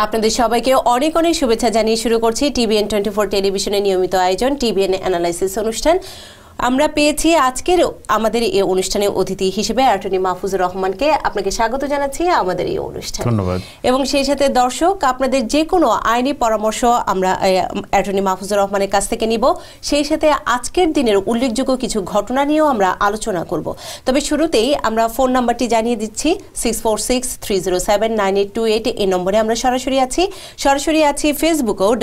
আপনাদের সবাইকে অনেক অনেক শুভেচ্ছা জানিয়ে শুরু করছি টিভিএন 24 টেলিভিশনের নিয়মিত আয়োজন টিভিএন অ্যানালাইসিস অনুষ্ঠান। আমরা পেয়েছি আজকের আমাদের এই অনুষ্ঠানে অতিথি হিসেবে অ্যাটর্নি মাহফুজুর রহমানকে। আপনাকে স্বাগত জানাচ্ছি আমাদের এই অনুষ্ঠানে। ধন্যবাদ। এবং সেই সাথে দর্শক, আপনাদের যে কোনো আইনি পরামর্শ আমরা অ্যাটর্নি মাহফুজুর রহমানের কাছ থেকে নিব। সেই সাথে আজকের দিনের উল্লেখযোগ্য কিছু ঘটনা নিয়েও আমরা আলোচনা করব। তবে শুরুতেই আমরা ফোন নাম্বারটি জানিয়ে দিচ্ছি 6463079828। এই নম্বরে আমরা সরাসরি আছি ফেসবুকেও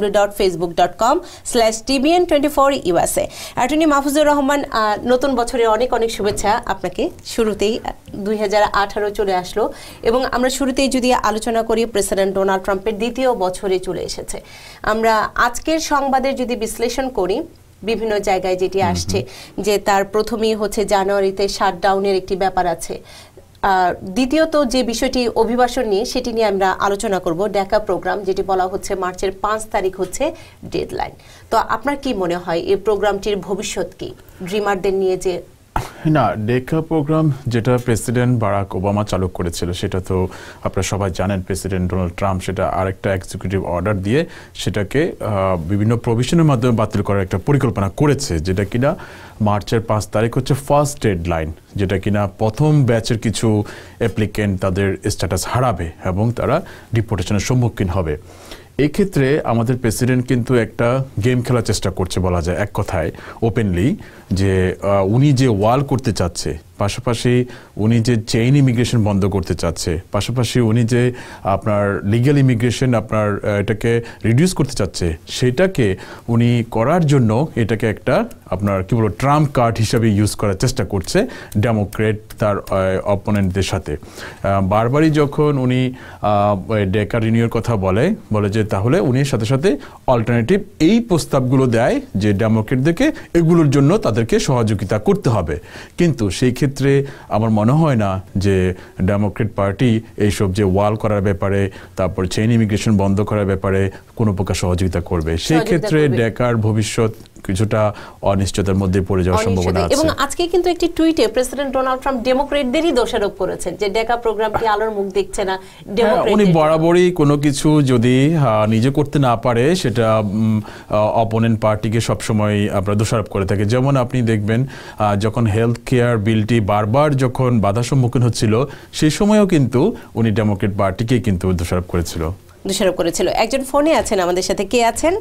www.facebook.com/tvn24USA। অ্যাটর্নি মাহফুজুর রহমান, নতুন বছরের অনেক অনেক শুভেচ্ছা আপনাকে। শুরুতেই 2018 চলে আসলো এবং আমরা শুরুতেই যদি আলোচনা করি, প্রেসিডেন্ট ডোনাল্ড ট্রাম্পের দ্বিতীয় বছরে চলে এসেছে। আমরা আজকের সংবাদের যদি বিশ্লেষণ করি, বিভিন্ন জায়গায় যেটি আসছে যে তার প্রথমেই হচ্ছে জানুয়ারিতে শাটডাউনের একটি ব্যাপার আছে। দ্বিতীয়ত যে বিষয়টি অভিবাসন নিয়ে, সেটি নিয়ে আমরা আলোচনা করব। ডাকা প্রোগ্রাম যেটি বলা হচ্ছে মার্চের 5 তারিখ হচ্ছে ডেডলাইন। তো আপনার কি মনে হয় এই প্রোগ্রামটির ভবিষ্যৎ কি, ড্রিমারদের নিয়ে? যে না, ডেকা প্রোগ্রাম যেটা প্রেসিডেন্ট বারাক ওবামা চালু করেছিল, সেটা তো আপনারা সবাই জানেন। প্রেসিডেন্ট ডোনাল্ড ট্রাম্প সেটা আরেকটা এক্সিকিউটিভ অর্ডার দিয়ে সেটাকে বিভিন্ন প্রভিশনের মাধ্যমে বাতিল করার একটা পরিকল্পনা করেছে, যেটা কিনা মার্চের 5 তারিখ হচ্ছে ফার্স্ট ডেডলাইন, যেটা কিনা প্রথম ব্যাচের কিছু অ্যাপ্লিকেন্ট তাদের স্ট্যাটাস হারাবে এবং তারা ডিপোর্টেশনের সম্মুখীন হবে। এই ক্ষেত্রে আমাদের প্রেসিডেন্ট কিন্তু একটা গেম খেলার চেষ্টা করছে বলা যায়, এক কথায় ওপেনলি, যে উনি যে ওয়াল করতে চাচ্ছে, পাশাপাশি উনি যে চেইন ইমিগ্রেশন বন্ধ করতে চাচ্ছে, পাশাপাশি উনি যে আপনার লিগ্যাল ইমিগ্রেশন আপনার এটাকে রিডিউস করতে চাচ্ছে, সেটাকে উনি করার জন্য এটাকে একটা আপনার কি বলবো ট্রাম্প কার্ড হিসাবে ইউজ করার চেষ্টা করছে ডেমোক্রেট তার অপোনেন্টদের সাথে। বারবারই যখন উনি ডেকা রিনিউর কথা বলে যে তাহলে উনি সাথে সাথে অল্টারনেটিভ এই প্রস্তাবগুলো দেয় যে ডেমোক্রেটদেরকে এগুলোর জন্য তাদেরকে সহযোগিতা করতে হবে। কিন্তু সেই ক্ষেত্রে আমার মনে হয় না যে ডেমোক্রেট পার্টি এইসব যে ওয়াল করার ব্যাপারে, তারপর চেইন ইমিগ্রেশন বন্ধ করার ব্যাপারে কোনো প্রকার সহযোগিতা করবে। সেই ক্ষেত্রে ডেকার ভবিষ্যৎ কিছুটা অনিশ্চয়তার মধ্যে পড়ে যাওয়ার সম্ভাবনা আছে। এবং আজকে কিন্তু একটি টুইটে প্রেসিডেন্ট ডোনাল্ড ট্রাম্প ডেমোক্রেটদেরই দোষারোপ করেছেন যে ডেকা প্রোগ্রামটি আলোর মুখ দেখছে না। উনি বরাবরই কোনো কিছু যদি নিজে করতে না পারে, সেটা অপোনেন্ট পার্টিকে সবসময় আপনারা দোষারোপ করে থাকে। যেমন আপনি দেখবেন যখন হেলথ কেয়ার বিলটি বারবার যখন বাধার সম্মুখীন হচ্ছিল, সেই সময়ও কিন্তু উনি ডেমোক্রেট পার্টিকে কিন্তু দোষারোপ করেছিল। একজন ফোনে আছেন আমাদের সাথে, কে আছেন?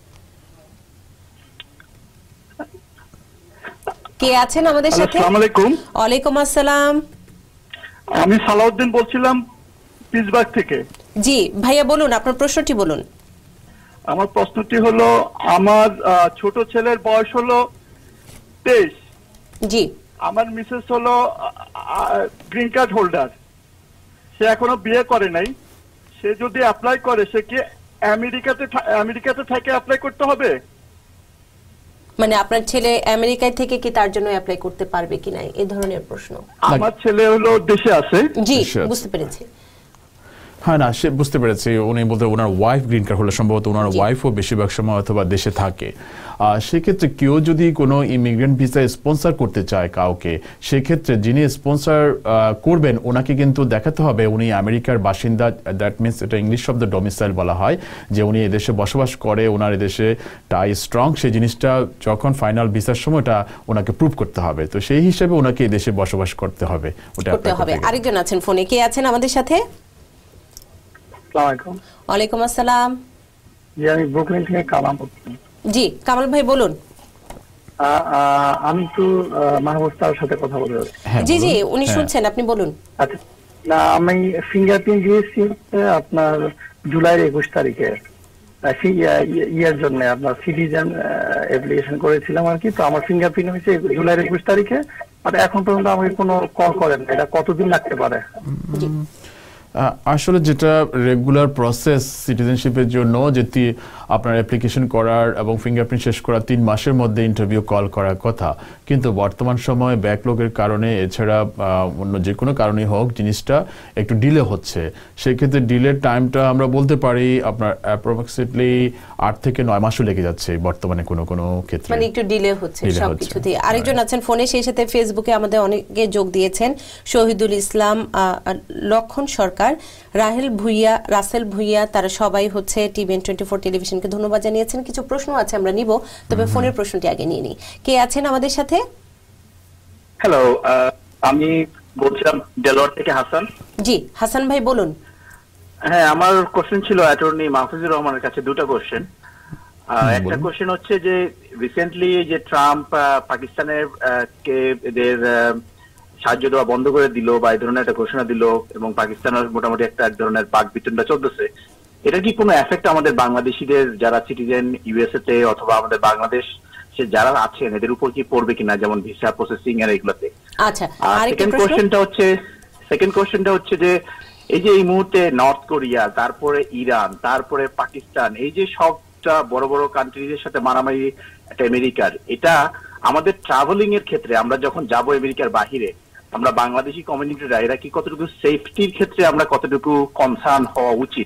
আমাদের সাথে? আসসালামু আলাইকুম। ওয়ালাইকুম আসসালাম। আমি সালাউদ্দিন বলছিলাম পিসবার্গ থেকে। জি ভাইয়া, বলুন আপনার প্রশ্নটি বলুন। আমার প্রশ্নটি হলো, আমার ছোট ছেলের বয়স হলো 23। জি। আমার মিসেস হলো গ্রিন কার্ড হোল্ডার। সে এখনো বিয়ে করে নাই। সে যদি অ্যাপ্লাই করে, সে কি আমেরিকাতে থেকে অ্যাপ্লাই করতে হবে? মানে আপনার ছেলে আমেরিকায় থেকে কি তার জন্য অ্যাপ্লাই করতে পারবে কিনা, এই ধরনের প্রশ্ন। আমার ছেলে হলো দেশে আছে। জি, বুঝতে পেরেছি। হ্যাঁ, না, সে বুঝতে পেরেছি। উনি বলতে ওনার ওয়াইফ গ্রিন কার্ড হলে সম্ভবত ওনার ওয়াইফও বেশিরভাগ সময় অথবা দেশে থাকে। সেক্ষেত্রে কেউ যদি কোনো ইমিগ্রেন্ট ভিসা স্পন্সর করতে চায় কাউকে, সেক্ষেত্রে যিনি স্পন্সর করবেন ওনাকে কিন্তু দেখাতে হবে উনি আমেরিকার বাসিন্দা। দ্যাট মিনস এটা ইংলিশ শব্দ ডোমিসাইল বলা হয়, যে উনি এদেশে বসবাস করে, ওনার এদেশে টাই স্ট্রং। সেই জিনিসটা যখন ফাইনাল ভিসার সময়টা ওনাকে প্রুভ করতে হবে। তো সেই হিসেবে ওনাকে এদেশে বসবাস করতে হবে। আরেকজন আছেন ফোনে, কে আছেন আমাদের সাথে? ওয়ালাইকুম আসসালাম। আমি ব্রুকলিন থেকে কামাল বলছি। জি কামাল ভাই বলুন। আমি তো মাহবুব স্যারের সাথে কথা বলতে চাচ্ছি। জি জি, উনি শুনছেন, আপনি বলুন। আচ্ছা, না আমি ফিঙ্গারপ্রিন্ট দিয়েছি আপনার জুলাইয়ের 21 তারিখে ইয়ার জন্য আপনার সিটিজেন অ্যাপ্লিকেশন করেছিলাম আর কি। তো আমার ফিঙ্গারপ্রিন্ট হয়েছে জুলাইয়ের 21 তারিখে, আর এখন পর্যন্ত আমাকে কোনো কল করেন না। এটা কতদিন লাগতে পারে? আসলে যেটা রেগুলার প্রসেস সিটিজেনশিপের জন্য, যেটি আপনার অ্যাপ্লিকেশন করার এবং ফিঙ্গারপ্রিন্ট শেষ করার 3 মাসের মধ্যে ইন্টারভিউ কল করার কথা, কিন্তু বর্তমান সময়ে ব্যাকলগের কারণে, এছাড়া অন্য যে কোনো কারণেই হোক, জিনিসটা একটু ডিলে হচ্ছে। সেক্ষেত্রে ডিলের টাইমটা আমরা বলতে পারি আপনার অ্যাপ্রক্সিমেটলি 8 থেকে 9 মাসও লেগে যাচ্ছে বর্তমানে কোনো কোনো ক্ষেত্রে, মানে একটু ডিলে হচ্ছে সবকিছুতেই। আরেকজন আছেন ফোনে, সেই সাথে ফেসবুকে আমাদের অনেকে যোগ দিয়েছেন। শহীদুল ইসলাম, লক্ষণ সরকার খন্দকার, রাসেল ভুইয়া, তারা সবাই হচ্ছে TVN 24 টেলিভিশনকে ধন্যবাদ জানিয়েছেন। কিছু প্রশ্ন আছে আমরা নিব, তবে ফোনের প্রশ্নটি আগে নিয়ে নিই। কে আছেন আমাদের সাথে? হ্যালো, আমি বলছিলাম ডেলোয়ার থেকে হাসান। জি হাসান ভাই বলুন। হ্যাঁ, আমার কোশ্চেন ছিল অ্যাটর্নি মাহফুজুর রহমানের কাছে, দুটো কোশ্চেন। একটা কোশ্চেন হচ্ছে যে রিসেন্টলি যে ট্রাম্প পাকিস্তানের কে এদের সাহায্য দেওয়া বন্ধ করে দিল বা এই ধরনের একটা ঘোষণা দিল এবং পাকিস্তানের মোটামুটি এক ধরনের বাক বিতণ্ডা চলতেছে, এটা কি কোনো এফেক্ট আমাদের বাংলাদেশিদের যারা সিটিজেন ইউএসএ তে অথবা আমাদের বাংলাদেশ যারা আছেন এদের উপর কি পড়বে কিনা, যেমন ভিসা প্রসেসিং এর এগুলোতে? আচ্ছা, আর সেকেন্ড কোশ্চেনটা হচ্ছে যে এই যে এই মুহূর্তে নর্থ কোরিয়া, তারপরে ইরান, তারপরে পাকিস্তান, এই যে সবটা বড় বড় কান্ট্রিজের সাথে মারামারি একটা আমেরিকার, এটা আমাদের ট্রাভেলিং এর ক্ষেত্রে আমরা যখন যাব আমেরিকার বাহিরে, আমরা বাংলাদেশি কমিউনিটিরা এরা কি কতটুকু সেফটির ক্ষেত্রে আমরা কতটুকু কনসার্ন হওয়া উচিত?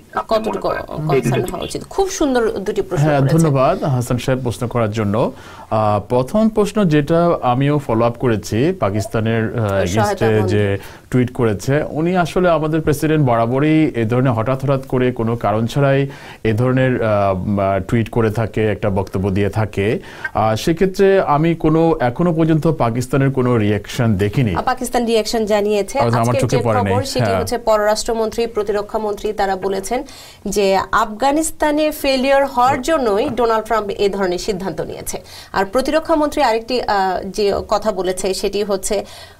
খুব সুন্দর দুটি প্রশ্ন। হ্যাঁ, ধন্যবাদ হাসান সাহেব প্রশ্ন করার জন্য। প্রথম প্রশ্ন যেটা আমিও ফলো আপ করেছি, পাকিস্তানের এগেইনস্টে যে টুইট করেছে, উনি আসলে আমাদের প্রেসিডেন্ট বরাবরই এ ধরনের হঠাৎ করে কোনো কারণ ছাড়াই এ ধরনের টুইট করে থাকে, একটা বক্তব্য দিয়ে থাকে। সেক্ষেত্রে আমি এখনো পর্যন্ত পাকিস্তানের কোনো রিয়াকশন দেখিনি। পাকিস্তান রিয়াকশন জানিয়েছে, আমার চোখে পড়ে নাই। সেটি হচ্ছে পররাষ্ট্রমন্ত্রী, প্রতিরক্ষা মন্ত্রী, তারা বলেছেন যে আফগানিস্তানে ফেলিয়ার হওয়ার জন্যই ডোনাল্ড ট্রাম্প এই ধরনের সিদ্ধান্ত নিয়েছে। আর প্রতিরক্ষা মন্ত্রী আরেকটি যে কথা বলেছে সেটি হচ্ছে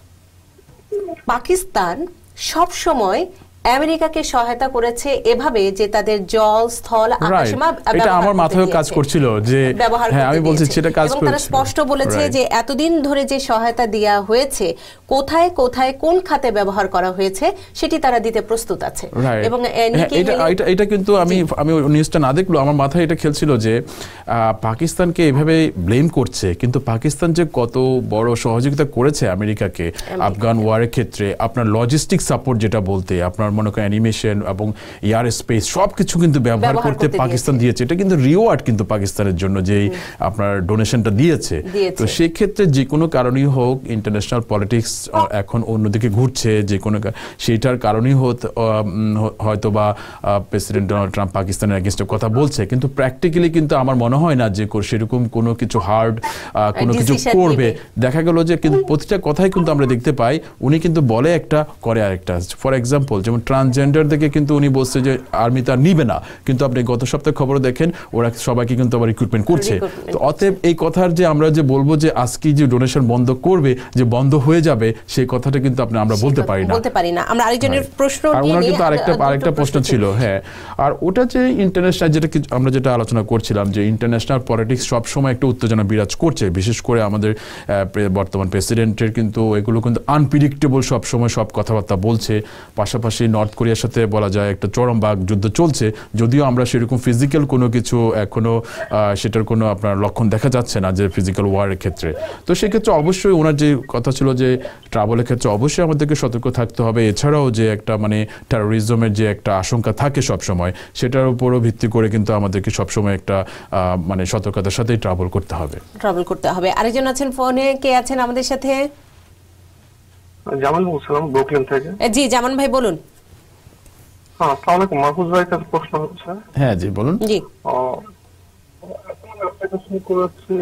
পাকিস্তান সব সময় আমেরিকাকে সহায়তা করেছে এভাবে যে তাদের জল, স্থল, আকাশসীমা এটা আমার মাথায় কাজ করছিল যে হ্যাঁ আমি বলছি সেটা কাজ করছে। তারা স্পষ্ট বলেছে যে এতদিন ধরে যে সহায়তা দেয়া হয়েছে কোথায় কোথায় কোন খাতে ব্যবহার করা হয়েছে সেটি তারা দিতে প্রস্তুত আছে। এবং এটা কিন্তু আমি নিউজটা না দেখলো আমার মাথায় এটা খেলছিল যে পাকিস্তানকে এভাবে ব্লেম করছে, কিন্তু পাকিস্তান যে কত বড় সহযোগিতা করেছে আমেরিকাকে আফগান ওয়ারের ক্ষেত্রে, আপনার লজিস্টিক সাপোর্ট যেটা বলতে আপনার মনে করেন অ্যানিমেশন এবং এয়ার স্পেস সবকিছু কিন্তু ব্যবহার করতে পাকিস্তান দিয়েছে। এটা কিন্তু রিওয়ার্ড কিন্তু পাকিস্তানের জন্য যে আপনার ডোনেশনটা দিয়েছে। তো সেই ক্ষেত্রে যে কোনো কারণেই হোক, ইন্টারন্যাশনাল পলিটিক্স এখন অন্যদিকে ঘুরছে, যে কোনো সেইটার কারণেই হয়তো বা প্রেসিডেন্ট ডোনাল্ড ট্রাম্প পাকিস্তানের এগেইনস্টে কথা বলছে, কিন্তু প্র্যাকটিক্যালি কিন্তু আমার মনে হয় না যে সেরকম কোনো কিছু হার্ড কোনো কিছু করবে। দেখা গেল যে কিন্তু প্রতিটা কথাই কিন্তু আমরা দেখতে পাই উনি কিন্তু বলে একটা করে আরেকটা। ফর এক্সাম্পল যেমন ট্রান্সজেন্ডার থেকে কিন্তু উনি বলছে যে আর্মি তার নিবে না, কিন্তু আপনি গত সপ্তাহে খবর দেখেন ওরা সবাইকে কিন্তু আবার রিক্রুটমেন্ট করছে। তো অতএব এই কথার যে আমরা যে বলবো যে আজকে যে ডোনেশন বন্ধ করবে, যে বন্ধ হয়ে যাবে, সেই কথাটা কিন্তু আমরা বলতে পারি না। আমরা আরেকজনের প্রশ্ন নিয়ে নিই। কিন্তু আরেকটা প্রশ্ন ছিল। হ্যাঁ, আর ওটা যে ইন্টারন্যাশনাল আমরা যেটা আলোচনা করছিলাম যে ইন্টারন্যাশনাল পলিটিক্স সবসময় একটা উত্তেজনা বিরাজ করছে, বিশেষ করে আমাদের বর্তমান প্রেসিডেন্টের কিন্তু এগুলো কিন্তু আনপ্রিডিক্টেবল, সবসময় সব কথাবার্তা বলছে। পাশাপাশি নর্থ কোরিয়ার সাথে বলা যায় একটা চরম বাক যুদ্ধ চলছে, যদিও আমরা সেরকম ফিজিক্যাল কোনো কিছু এখনো সেটার কোনো আপনার লক্ষণ দেখা যাচ্ছে না যে ফিজিক্যাল ওয়ারের ক্ষেত্রে। তো সেক্ষেত্রে অবশ্যই ওনার যে কথা ছিল যে ট্রাভেলের ক্ষেত্রে অবশ্যই আমাদেরকে সতর্ক থাকতে হবে। এছাড়াও যে একটা মানে টেরোরিজমের যে একটা আশঙ্কা থাকে সবসময়, সেটার উপরও ভিত্তি করে কিন্তু আমাদেরকে সবসময় একটা মানে সতর্কতার সাথেই ট্রাভেল করতে হবে। আরেকজন আছেন ফোনে, কে আছেন আমাদের সাথে? জামান বলছিলাম ব্রুকলিন থেকে। জি জামান ভাই বলুন। হ্যাঁ, আসসালামু আলাইকুম। মাহফুজ ভাই কাছে প্রশ্ন হচ্ছে। হ্যাঁ জি বলুন। জি, অ্যাপ্লিকেশন করেছি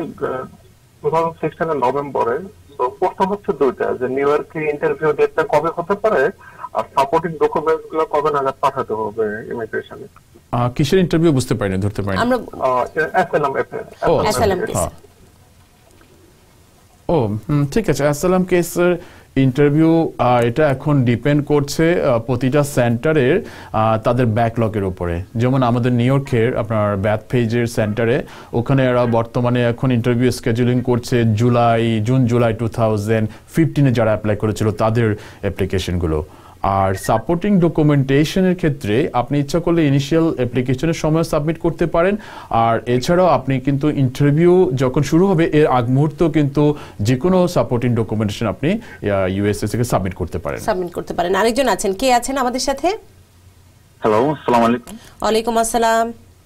2016 নভেম্বরে। তো প্রশ্ন হচ্ছে দুইটা, যে নিউ ইয়র্কে ইন্টারভিউ ডেটটা কবে হতে পারে, আর সাপোর্টিং ডকুমেন্টস গুলো কবে নাগাদ পাঠাতে হবে ইমিগ্রেশনে। কিসের ইন্টারভিউ বুঝতে পারিনি, ধরতে পারিনি। আমরা ঠিক আছে, অ্যাসাইলাম কেসের ইন্টারভিউ এটা এখন ডিপেন্ড করছে প্রতিটা সেন্টারের তাদের ব্যাকলগের উপরে। যেমন আমাদের নিউ ইয়র্কের আপনার ব্যাথফেজের সেন্টারে, ওখানে এরা বর্তমানে এখন ইন্টারভিউ স্কেজুলিং করছে জুন জুলাই 2015 যারা অ্যাপ্লাই করেছিল তাদের অ্যাপ্লিকেশনগুলো। আর সাপোর্টিং ডকুমেন্টেশনের ক্ষেত্রে আপনি ইচ্ছা করলে ইনিশিয়াল অ্যাপ্লিকেশনের সময় সাবমিট করতে পারেন। আর এছাড়াও আপনি কিন্তু ইন্টারভিউ যখন শুরু হবে এর আগ মুহূর্তে কিন্তু যে কোনো সাপোর্টিং ডকুমেন্টেশন আপনি ইউএসএ থেকে সাবমিট করতে পারেন। আরেকজন আছেন, কে আছেন আমাদের সাথে? হ্যালো, আসসালামু আলাইকুম। ওয়ালাইকুম আসসালাম।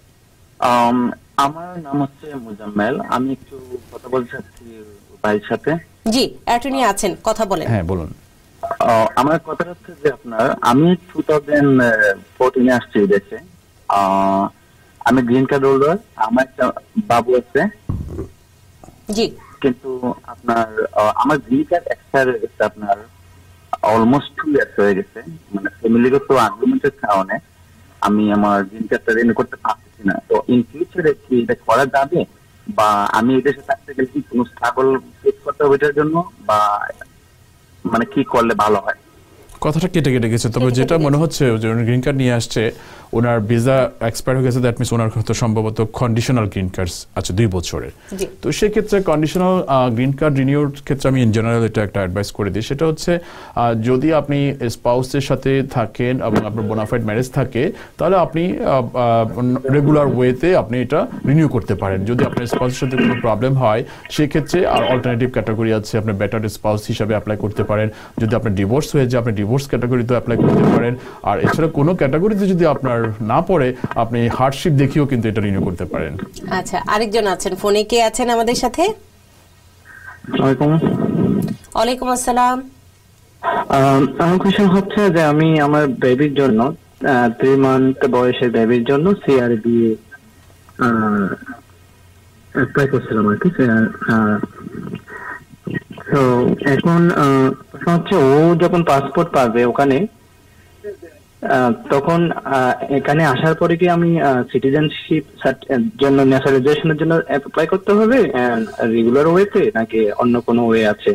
আমার নাম হচ্ছে মুজাম্মেল। আমি একটু কথা বলতে চাচ্ছি ভাইয়ের সাথে। জি, অ্যাটর্নি আছেন, কথা বলেন। হ্যাঁ বলুন। আমার কথা হচ্ছে যে আপনার আমি 2014 আসছি দেশে। আমি গ্রিন কার্ড হোল্ডার, আমার একটা বাবু আছে। জি। কিন্তু আপনার আমার গ্রিন কার্ড এক্সপায়ার হয়ে গেছে আপনার অলমোস্ট 2 ইয়ার্স হয়ে গেছে। মানে ফ্যামিলিগত আর্গুমেন্টের কারণে আমি আমার গ্রিন কার্ডটা রিনিউ করতে পারছি না। তো ইন ফিউচারে কি এটা করা যাবে, বা আমি এদেশে থাকতে গেলে কি কোনো স্ট্রাগল ফেস করতে হবে এটার জন্য, বা মানে কি করলে ভালো হয়? কথাটা কেটে কেটে গেছে, তবে যেটা মনে হচ্ছে যে গ্রিন কার্ড নিয়ে আসছে, ওনার ভিসা এক্সপায়ার হয়ে গেছে, দ্যাট মিনস ওনার হয়তো সম্ভবত কন্ডিশনাল গ্রিন কার্ড আছে 2 বছরের। তো সেক্ষেত্রে কন্ডিশনাল গ্রিন কার্ড রিনিউর ক্ষেত্রে আমি ইন জেনারেল এটা একটা অ্যাডভাইস করে দিই। সেটা হচ্ছে যদি আপনি স্পাউসের সাথে থাকেন এবং আপনার বোনাফাইড ম্যারেজ থাকে, তাহলে আপনি রেগুলার ওয়েতে আপনি এটা রিনিউ করতে পারেন। যদি আপনার স্পাউসের সাথে কোনো প্রবলেম হয়, সেক্ষেত্রে আর অল্টারনেটিভ ক্যাটাগরি আছে, আপনি বেটার স্পাউস হিসাবে অ্যাপ্লাই করতে পারেন। যদি আপনার ডিভোর্স হয়ে যায়, আপনি ডিভোর্স ক্যাটাগরিতে অ্যাপ্লাই করতে পারেন। আর এছাড়া কোনো ক্যাটাগরিতে যদি আপনার না পড়ে, আপনি হার্ডশিপ দেখিয়েও কিন্তু এটা রিনিউ করতে পারেন। আচ্ছা, আরেকজন আছেন ফোনে, কে আছেন আমাদের সাথে? ওয়ালাইকুম আসসালাম। আমার কোশ্চেন হচ্ছে যে আমি আমার বেবির জন্য 3 মান্থ বয়সের বেবির জন্য সিআরবি অ্যাপ্লাই করছিলাম আর কি। তো এখন হচ্ছে ও যখন পাসপোর্ট পাবে ওখানে, তখন এখানে আসার পরে কি আমি সিটিজেনশিপ জন্য ন্যাশনালাইজেশনের জন্য অ্যাপ্লাই করতে হবে রেগুলার ওয়েতে, নাকি অন্য কোনো ওয়ে আছে,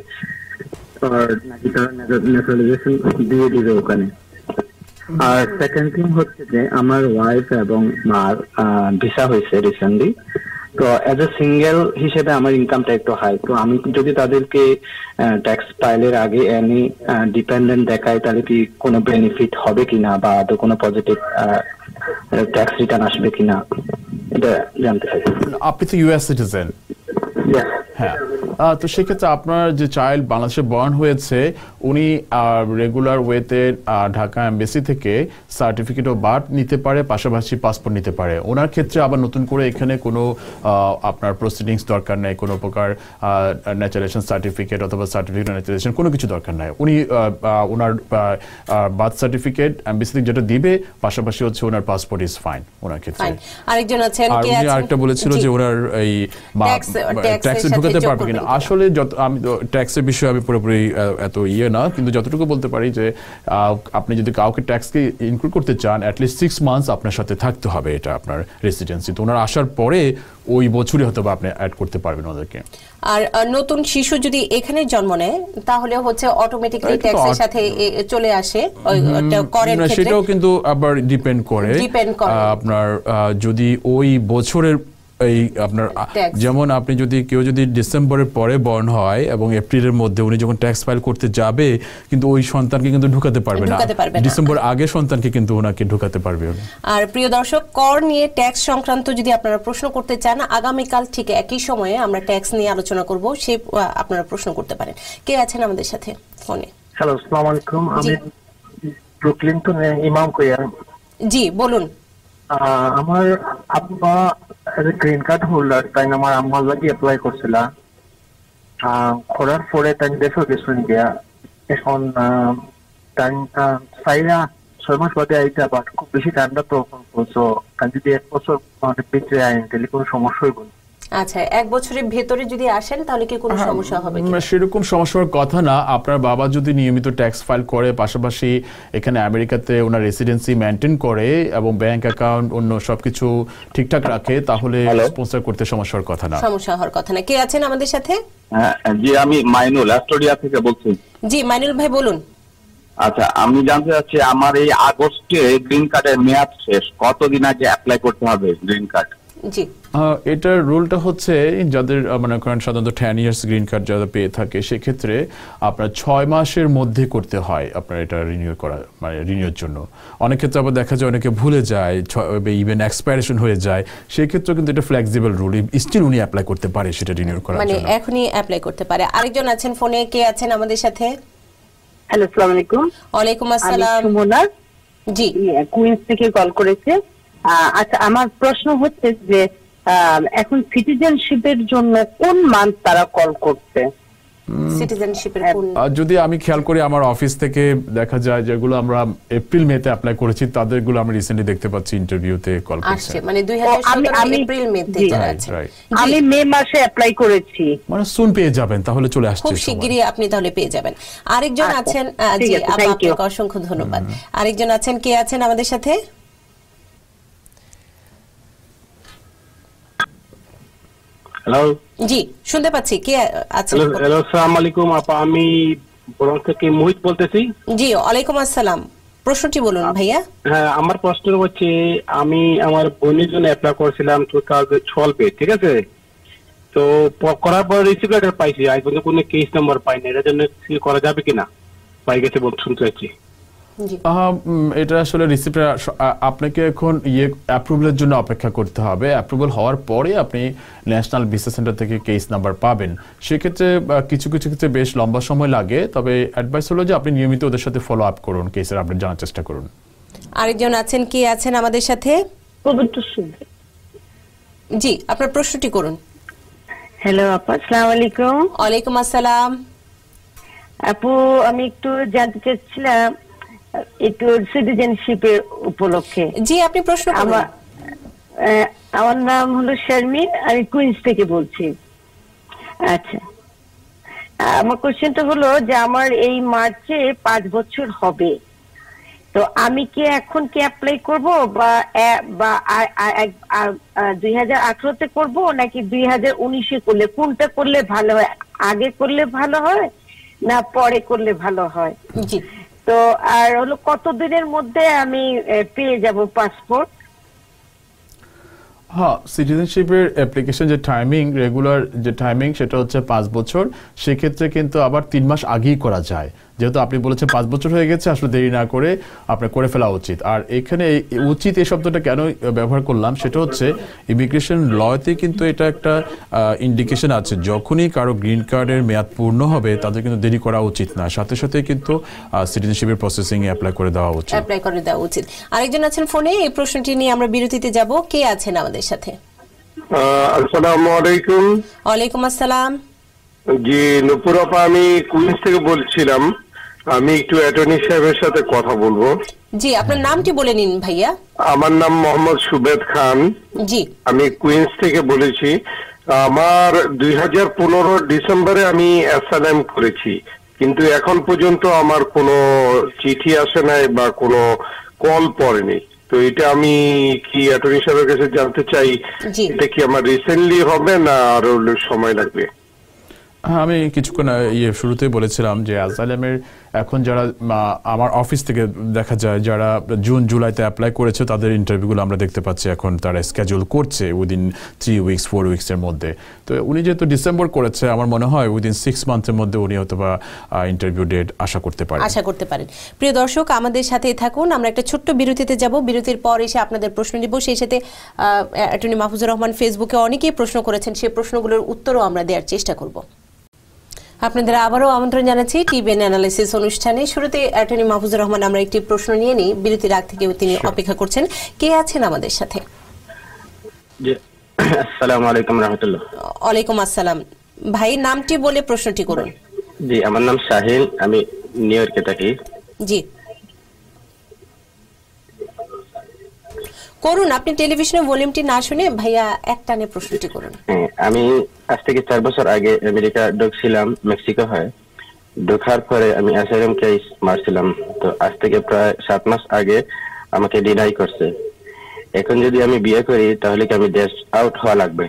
নাকি তারা ন্যাশনালাইজেশন দিয়ে দিবে ওখানে? আর সেকেন্ড থিং হচ্ছে যে আমার ওয়াইফ এবং মার ভিসা হয়েছে রিসেন্টলি। তো অ্যাজ এ সিঙ্গেল হিসেবে আমার ইনকামটা একটু হাই। তো আমি যদি তাদেরকে ট্যাক্স ফাইলের আগে এনি ডিপেন্ডেন্ট দেখাই, তাহলে কি কোনো বেনিফিট হবে কিনা, বা আদৌ কোনো পজিটিভ ট্যাক্স রিটার্ন আসবে কিনা, এটা জানতে চাই। আপনি তো ইউএস সিটিজেন। হ্যাঁ, তো সেক্ষেত্রে আপনার যে চাইল্ড বাংলাদেশে বর্ন হয়েছে, উনি রেগুলার ওয়েতে ঢাকা এমবেসি থেকে সার্টিফিকেট অফ বার্থ নিতে পারে, পাশাপাশি পাসপোর্ট নিতে পারে। ওনার ক্ষেত্রে আবার নতুন করে এখানে কোনো আপনার প্রসিডিংস দরকার নেই, কোনো প্রকার ন্যাচারালাইজেশন সার্টিফিকেট অথবা সার্টিফিকেট ন্যাচারালাইজেশন কোনো কিছু দরকার নাই। উনি ওনার বার্থ সার্টিফিকেট এমবেসি থেকে যেটা দিবে, পাশাপাশি হচ্ছে ওনার পাসপোর্ট ইজ ফাইন ওনার ক্ষেত্রে। আরেকজন আছেন, আর উনি আরেকটা বলেছিল যে ওনার এই ট্যাক্সে ঢুকাতে পারবে কিনা। আসলে আমি তো ট্যাক্সের বিষয়ে আমি পুরোপুরি এত না, কিন্তু যতটুকু বলতে পারি যে আপনি যদি কাউকে ট্যাক্সকে ইনক্লুড করতে চান, অ্যাটলিস্ট 6 মান্থস আপনার সাথে থাকতে হবে, এটা আপনার রেসিডেন্সি। তো ওনার আসার পরে ওই বছরই হয়তো আপনি অ্যাড করতে পারবেন ওদেরকে। আর নতুন শিশু যদি এখানে জন্ম নেয়, তাহলে হচ্ছে অটোমেটিক্যালি ট্যাক্সের সাথে চলে আসে, সেটাও কিন্তু আবার ডিপেন্ড করে আপনার যদি ওই বছরের এই আপনার, যেমন আপনি যদি কেউ যদি ডিসেম্বরের পরে বর্ন হয় এবং এপ্রিলের মধ্যে উনি যখন ট্যাক্স ফাইল করতে যাবে, কিন্তু ওই সন্তানকে কিন্তু ঢুকাতে পারবে না, ডিসেম্বর আগে সন্তানকে কিন্তু ওনাকে ঢুকাতে পারবে। আর প্রিয় দর্শক, কর নিয়ে ট্যাক্স সংক্রান্ত যদি আপনারা প্রশ্ন করতে চান, আগামীকাল ঠিক একই সময়ে আমরা ট্যাক্স নিয়ে আলোচনা করব, সে আপনারা প্রশ্ন করতে পারেন। কে আছেন আমাদের সাথে ফোনে? হ্যালো, আসসালামু আলাইকুম। আমি ব্রুকলিন তো ইমাম কইয়ার। জি বলুন। আমার আব্বা গ্রিন কার্ড হোল্ডার, তাই আমার আম্মার লাগি অ্যাপ্লাই করছিলাম। করার পরে তাই দেশও গেছেন গিয়া, এখন তাই 6 মাস বাদে আইতা, বাট খুব বেশি ঠান্ডা তো এখন পড়ছো, তাই যদি 1 বছর ভিতরে আইন তাহলে কোনো সমস্যা হইব? আচ্ছা, 1 বছরের ভেতরে যদি আসেন তাহলে কি কোনো সমস্যা হবে কিনা? সেরকম সমস্যার কথা না। আপনার বাবা যদি নিয়মিত ট্যাক্স ফাইল করে, পাশাপাশি এখানে আমেরিকাতে ওনার রেসিডেন্সি মেনটেন করে এবং ব্যাংক অ্যাকাউন্ট অন্য সবকিছু ঠিকঠাক রাখে, তাহলে স্পন্সর করতে সমস্যার কথা না, সমস্যা হওয়ার কথা না। কে আছেন আমাদের সাথে? জি, আমি মাইনুল অস্ট্রেলিয়া থেকে বলছি। জি মাইনুল ভাই বলুন। আচ্ছা, আমি জানতে চাচ্ছি আমার এই আগস্টে গ্রিন কার্ডের মেয়াদ শেষ, কতদিন আগে অ্যাপ্লাই করতে হবে গ্রিন কার্ড? জি, এটার রুলটা হচ্ছে যাদের মনে করেন সাধারণত 10 ইয়ার্স গ্রিন কার্ড যারা পেয়ে থাকে, সেক্ষেত্রে আপনার 6 মাসের মধ্যে করতে হয় আপনার এটা রিনিউ করা, মানে রিনিউর জন্য। অনেক ক্ষেত্রে আবার দেখা যায় অনেকে ভুলে যায়, ইভেন এক্সপায়ারেশন হয়ে যায়, সেক্ষেত্রে কিন্তু এটা ফ্লেক্সিবল রুল, স্টিল উনি অ্যাপ্লাই করতে পারে সেটা রিনিউ করার জন্য, মানে এখনই অ্যাপ্লাই করতে পারে। আরেকজন আছেন ফোনে, কে আছেন আমাদের সাথে? হ্যালো, আসসালামু আলাইকুম। ওয়ালাইকুম আসসালাম। সুমনা জি, কুইন্স থেকে কল করেছে। আচ্ছা, আমার প্রশ্ন হচ্ছে যে এখন সিটিজেনশিপের জন্য কোন মান্থ তারা কল করছে? সিটিজেনশিপের কোন? যদি আমি খেয়াল করি আমার অফিস থেকে দেখা যায় যেগুলো আমরা এপ্রিল মেতে অ্যাপ্লাই করেছি তাদেরগুলো আমরা রিসেন্টলি দেখতে পাচ্ছি ইন্টারভিউতে কল করছে। আসছে মানে 2017 এপ্রিল মেতে যারা আছে। আমি মে মাসে অ্যাপ্লাই করেছি, মানে সুন পেয়ে যাবেন, তাহলে চলে আসছে, খুব শিগগিরই আপনি তাহলে পেয়ে যাবেন। আরেকজন আছেন, জি আপনাকে অসংখ্য ধন্যবাদ। আরেকজন আছেন, কে আছেন আমাদের সাথে? হ্যালো, জি শুনতে পাচ্ছি, কে আছেন? হ্যালো, আসসালামু আলাইকুম আপা, আমি বরং থেকে মোহিত বলতেছি। জি ওয়ালাইকুম আসসালাম, প্রশ্নটি বলুন ভাইয়া। হ্যাঁ, আমার প্রশ্ন হচ্ছে আমি আমার বোনের জন্য অ্যাপ্লাই করেছিলাম 2012-এ, ঠিক আছে? তো করার পর রিসিভ লেটার পাইছি, আজ পর্যন্ত কোনো কেস নাম্বার পাইনি, এটার জন্য কি করা যাবে কিনা পাই গেছে বলতে শুনতে পাচ্ছি। এটা আসলে রিসিপ্ট আপনাকে এখন অ্যাপ্রুভালের জন্য অপেক্ষা করতে হবে। অ্যাপ্রুভাল হওয়ার পরে আপনি ন্যাশনাল ভিসা সেন্টার থেকে কেস নাম্বার পাবেন। সেক্ষেত্রে কিছু কিছু ক্ষেত্রে বেশ লম্বা সময় লাগে, তবে অ্যাডভাইস হলো যে আপনি নিয়মিত ওদের সাথে ফলো আপ করুন, কেসের আপডেট জানার চেষ্টা করুন। আরেকজন আছেন, কে আছেন আমাদের সাথে? জি আপনার প্রশ্নটি করুন। হ্যালো আপা, আসসালামু আলাইকুম। ওয়ালাইকুম আসসালাম। আপু, আমি একটু জানতে চাচ্ছিলাম একটু সিটিজেনশিপের উপলক্ষে। জি আপনি প্রশ্ন করুন। আমার নাম হলো শারমিন, আমি কুইন্স থেকে বলছি। আচ্ছা, আমার কোশ্চেনটা হলো যে আমার এই মার্চে 5 বছর হবে, তো আমি কি এখন কি অ্যাপ্লাই করব বা 2018-তে করব নাকি 2019-এ করলে, কোনটা করলে ভালো হয়? আগে করলে ভালো হয় না পরে করলে ভালো হয়? জি, তো আর হলো কতদিনের মধ্যে আমি পেয়ে যাব পাসপোর্ট? হ্যাঁ, সিটিজেনশিপের অ্যাপ্লিকেশন যে টাইমিং, রেগুলার যে টাইমিং সেটা হচ্ছে 5 বছর। সেক্ষেত্রে কিন্তু আবার 3 মাস আগেই করা যায়। যেহেতু আপনি বলেছেন 5 বছর হয়ে গেছে, আসলে দেরি না করে আপনার করে ফেলা উচিত। আর এখানে উচিত এই শব্দটা কেন ব্যবহার করলাম সেটা হচ্ছে ইমিগ্রেশন লতে কিন্তু এটা একটা ইন্ডিকেশন আছে, যখনই কারো গ্রিন কার্ডের মেয়াদ পূর্ণ হবে তাদের কিন্তু দেরি করা উচিত না, সাথে সাথে কিন্তু সিটিজেনশিপের প্রসেসিং এ অ্যাপ্লাই করে দেওয়া উচিত। আরেকজন আছেন ফোনে, এই প্রশ্নটি নিয়ে আমরা বিরতিতে যাব। কে আছেন আমাদের সাথে? আসসালামু আলাইকুম। ওয়ালাইকুম আসসালাম। জি নূপুর আপা, আমি কুইন্স থেকে বলছিলাম। আমি একটু অ্যাটর্নি সাহেবের সাথে কথা বলবো। জি আপনার নামটি বলে নিন ভাইয়া। আমার নাম মোহাম্মদ সুবেদ খান। জি, আমি কুইন্স থেকে বলেছি। আমার 2015 ডিসেম্বরে আমি অ্যাসাইলাম করেছি, কিন্তু এখন পর্যন্ত আমার কোনো চিঠি আসে নাই বা কোনো কল পড়েনি। তো এটা আমি কি অ্যাটর্নি সাহেবের কাছে জানতে চাই, এটা কি আমার রিসেন্টলি হবে না আরো সময় লাগবে? আমি কিছুক্ষণ শুরুতেই বলেছিলাম যে আসাইলামের এখন যারা আমার অফিস থেকে দেখা যায় যারা জুন জুলাইতে অ্যাপ্লাই করেছে তাদের ইন্টারভিউগুলো আমরা দেখতে পাচ্ছি এখন তারা স্কেডিউল করছে উইদিন 3 উইকস 4 উইকসের মধ্যে। তো উনি যেহেতু ডিসেম্বর করেছে, আমার মনে হয় উইদিন 6 মান্থের মধ্যে উনি হয়তো বা ইন্টারভিউ ডেট আশা করতে পারেন। প্রিয় দর্শক আমাদের সাথেই থাকুন, আমরা একটা ছোট্ট বিরতিতে যাব। বিরতির পর এসে আপনাদের প্রশ্ন নিব। সেই সাথে অ্যাটর্নি মাহফুজুর রহমান ফেসবুকে অনেকেই প্রশ্ন করেছেন, সেই প্রশ্নগুলোর উত্তরও আমরা দেওয়ার চেষ্টা করব। আপনাদের আবারও আমন্ত্রণ জানাচ্ছি টিবিএন অ্যানালিসিস অনুষ্ঠানে। শুরুতে অ্যাটর্নি মাহফুজুর রহমান আমরা একটি প্রশ্ন নিয়ে নিই, বিরতির আগ থেকে তিনি অপেক্ষা করছেন। কে আছেন আমাদের সাথে? আসসালামু আলাইকুম রাহমাতুল্লাহ। ওয়ালাইকুম আসসালাম। ভাই নামটি বলে প্রশ্নটি করুন। জি, আমার নাম শাহিন, আমি নিউ ইয়র্কে থাকি। জি করুন, আপনি টেলিভিশনের ভলিউমটি না শুনে ভাইয়া একটানে প্রশ্নটি করুন। আমি আজ থেকে 4 বছর আগে আমেরিকা ঢুকছিলাম, মেক্সিকো হয়। ঢোকার পরে আমি অ্যাসাইলাম কেস মারছিলাম, তো আজ থেকে প্রায় 7 মাস আগে আমাকে ডিনাই করছে। এখন যদি আমি বিয়ে করি তাহলে কি আমি দেশ আউট হওয়া লাগবে?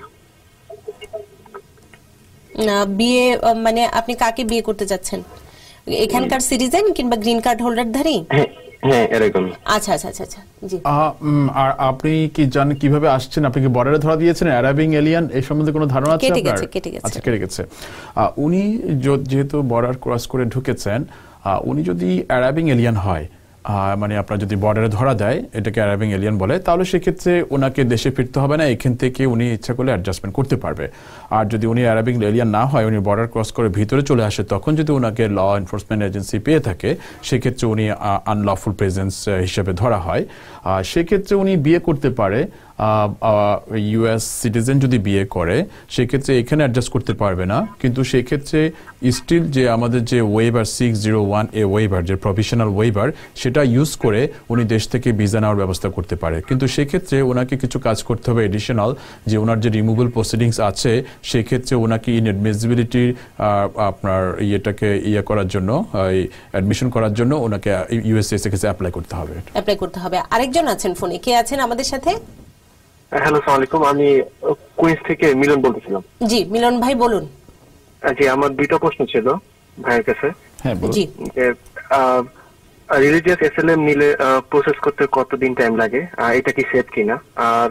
বিয়ে মানে আপনি কাকে বিয়ে করতে যাচ্ছেন? এখানকার সিটিজেন কিংবা গ্রিন কার্ড হোল্ডারধারী? হ্যাঁ এরকম। আচ্ছা। জি। আর আপনি কি জানেন কিভাবে আসছেন? আপনি কি বর্ডারে ধরা দিয়েছেন? অ্যারাবিং এলিয়ান এই সম্বন্ধে কোনো ধারণা আছে আপনার? আচ্ছা, কেটে গেছে। উনি যেহেতু বর্ডার ক্রস করে ঢুকেছেন, উনি যদি অ্যারাবিং এলিয়ান হয়, মানে আপনার যদি বর্ডারে ধরা দেয়, এটাকে অ্যারাবিং এলিয়ান বলে, তাহলে সেক্ষেত্রে ওনাকে দেশে ফিরতে হবে না, এখান থেকে উনি ইচ্ছা করলে অ্যাডজাস্টমেন্ট করতে পারবে। আর যদি উনি অ্যারাবিক এলিয়ান না হয়, উনি বর্ডার ক্রস করে ভিতরে চলে আসে, তখন যদি ওনাকে ল এনফোর্সমেন্ট এজেন্সি পেয়ে থাকে, সেক্ষেত্রে উনি আনলফুল প্রেজেন্স হিসেবে ধরা হয়। সেক্ষেত্রে উনি বিয়ে করতে পারে, ইউএস সিটিজেন যদি বিয়ে করে সেক্ষেত্রে এখানে অ্যাডজাস্ট করতে পারবে না, কিন্তু সেক্ষেত্রে স্টিল যে আমাদের যে ওয়েভার 601A ওয়েভার, যে প্রভিশনাল ওয়েভার, সেটা ইউজ করে উনি দেশ থেকে ভিসা নেওয়ার ব্যবস্থা করতে পারে। কিন্তু সেক্ষেত্রে ওনাকে কিছু কাজ করতে হবে এডিশনাল, যে ওনার যে রিমুভেবল প্রসিডিংস আছে সেক্ষেত্রে ওনাকে ইনএডমিসিবিলিটি আপনার ইয়েটাকে করার জন্য, অ্যাডমিশন করার জন্য ওনাকে ইউএসএস এর কাছে অ্যাপ্লাই করতে হবে। আরেকজন আছেন ফোনে, কে আছেন আমাদের সাথে? হ্যালো, আসসালামু আলাইকুম। আমি কুইন্স থেকে মিলন বলতেছিলাম। জি মিলন ভাই বলুন। জি, আমার দুইটা প্রশ্ন ছিল ভাইয়ের কাছে। হ্যাঁ বলুন। জি, রিলিজিয়াস এসএলএম নিলে প্রসেস করতে কতদিন টাইম লাগে, এটা কি সেফ কিনা? আর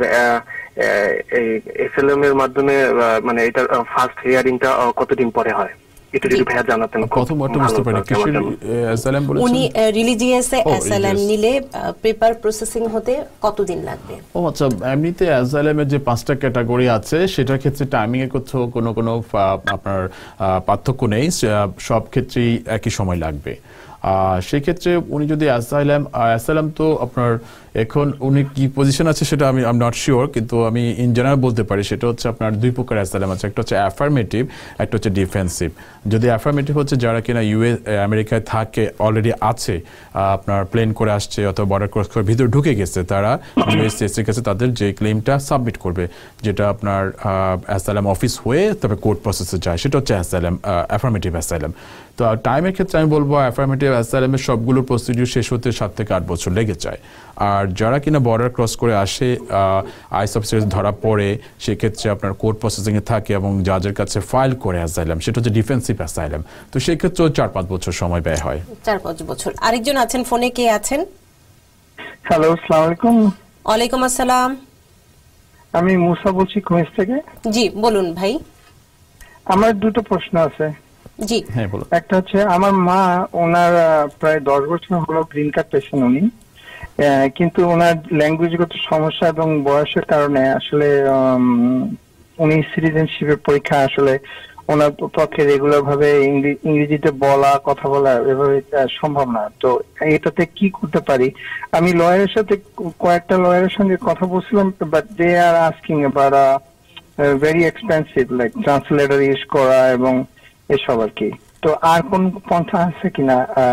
এসএলএম এর মাধ্যমে মানে এটা ফার্স্ট হিয়ারিংটা কতদিন পরে হয়, এটা যদি ভাইয়া জানাতেন। প্রথমত বুঝতে পারি কিসের এসএলএম বলেছেন? উনি রিলিজিয়াস এসএলএম নিলে পেপার প্রসেসিং হতে কতদিন লাগবে? ও আচ্ছা, এমনিতে এসএলএম এর যে 5টা ক্যাটাগরি আছে সেটার ক্ষেত্রে টাইমিং এর কোনো আপনার পার্থক্য নেই, সব ক্ষেত্রেই একই সময় লাগবে। সেক্ষেত্রে উনি যদি অ্যাসাইলাম তো আপনার এখন উনি কি পজিশন আছে সেটা আমি নট শিওর, কিন্তু আমি ইন জেনারেল বলতে পারি সেটা হচ্ছে আপনার দুই প্রকার অ্যাসাইলাম আছে, একটা হচ্ছে অ্যাফার্মেটিভ, একটা হচ্ছে ডিফেন্সিভ। যদি অ্যাফার্মেটিভ হচ্ছে যারা কিনা আমেরিকায় থাকে, অলরেডি আছে, আপনার প্লেন করে আসছে অথবা বর্ডার ক্রস করে ভিতরে ঢুকে গেছে, তারা ইউএসএসের কাছে তাদের যে ক্লেমটা সাবমিট করবে, যেটা আপনার অ্যাসাইলাম অফিস হয়ে তবে কোর্ট প্রসেসে যায়, সেটা হচ্ছে অ্যাফার্মেটিভ অ্যাসাইলাম। তো টাইমের ক্ষেত্রে আমি বলবো অ্যাফার্মেটিভ অ্যাসাইলামের সবগুলো প্রসিডিউর শেষ হতে 7 থেকে 8 বছর লেগে যায়। আর যারা কিনা বর্ডার ক্রস করে আসে, আইস অফিসার ধরা পড়ে, সেক্ষেত্রে আপনার কোর্ট প্রসেসিংয়ে থাকে এবং জাজের কাছে ফাইল করে অ্যাসাইলাম, সেটা হচ্ছে ডিফেন্সিভ অ্যাসাইলাম। তো সেক্ষেত্রেও 4-5 বছর সময় ব্যয় হয়। 4-5 বছর। আরেকজন আছেন ফোনে, কে আছেন? হ্যালো, আসসালামু আলাইকুম। ওয়ালাইকুম আসসালাম। আমি মুসা বলছি কুয়েস থেকে। জি বলুন ভাই। আমার দুটো প্রশ্ন আছে। জি হ্যাঁ বলুন। একটা হচ্ছে আমার মা, ওনার প্রায় 10 বছর হলো গ্রিন কার্ড পেয়েছেন উনি, কিন্তু ওনার ল্যাঙ্গুয়েজগত সমস্যা এবং বয়সের কারণে আসলে উনি সিটিজেনশিপের পরীক্ষা আসলে ওনার পক্ষে রেগুলার ভাবে ইংরেজিতে কথা বলা এভাবে সম্ভব না। তো এটাতে কি করতে পারি? আমি লয়ারের সাথে কয়েকটা লয়ারের সঙ্গে কথা বলছিলাম, but they are asking about very expensive like translator use করা এবং এসব আর কি। তো আর কোন পন্থা আছে কিনা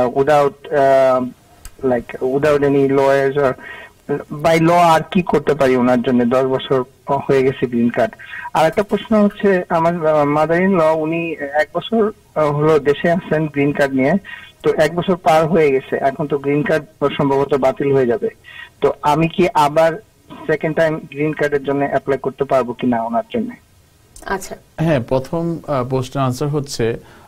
উইদাউট এনি লয়ার্স আর বাই ল আর কি করতে পারি ওনার জন্য? 10 বছর হয়ে গেছে গ্রিন কার্ড। আর একটা প্রশ্ন হচ্ছে, আমার মাদার ইন ল, উনি 1 বছর হলো দেশে আছেন গ্রিন কার্ড নিয়ে, তো 1 বছর পার হয়ে গেছে, এখন তো গ্রিন কার্ড সম্ভবত বাতিল হয়ে যাবে। তো আমি কি আবার সেকেন্ড টাইম গ্রিন কার্ডের জন্য অ্যাপ্লাই করতে পারবো কিনা ওনার জন্য? আচ্ছা, হ্যাঁ, প্রথম প্রশ্নের আনসার হচ্ছে